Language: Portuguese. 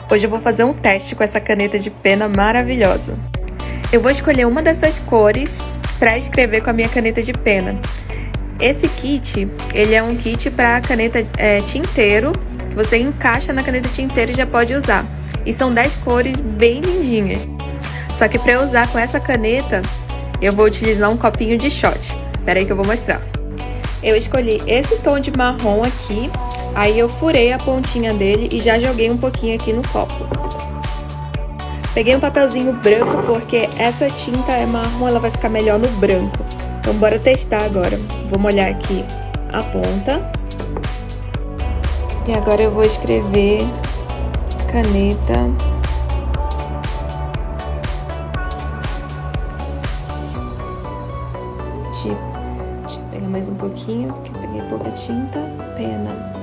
Hoje eu vou fazer um teste com essa caneta de pena maravilhosa. Eu vou escolher uma dessas cores para escrever com a minha caneta de pena. Esse kit, ele é um kit para caneta tinteiro, que você encaixa na caneta tinteiro e já pode usar. E são 10 cores bem lindinhas. Só que para eu usar com essa caneta, eu vou utilizar um copinho de shot. Espera aí que eu vou mostrar. Eu escolhi esse tom de marrom aqui. Aí eu furei a pontinha dele e já joguei um pouquinho aqui no copo. Peguei um papelzinho branco porque essa tinta é marrom, ela vai ficar melhor no branco. Então bora testar agora. Vou molhar aqui a ponta. E agora eu vou escrever caneta. Deixa eu pegar mais um pouquinho, porque eu peguei pouca tinta. Pena.